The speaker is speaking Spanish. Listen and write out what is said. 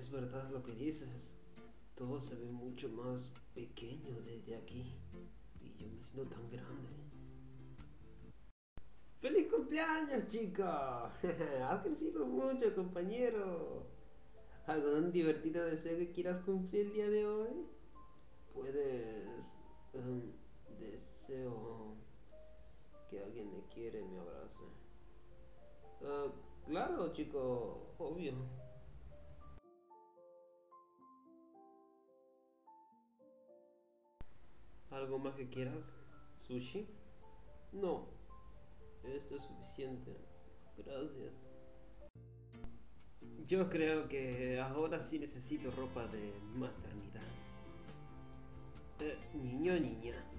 Es verdad lo que dices. Todo se ve mucho más pequeño desde aquí. Y yo me siento tan grande. ¡Feliz cumpleaños, chico! Has crecido mucho, compañero. ¿Algún divertido deseo que quieras cumplir el día de hoy? Puedes... deseo que alguien me quiere y me abrace. Ah, claro, chico, obvio. ¿Algo más que quieras? ¿Sushi? No, esto es suficiente. Gracias. Yo creo que ahora sí necesito ropa de maternidad. Niño o niña.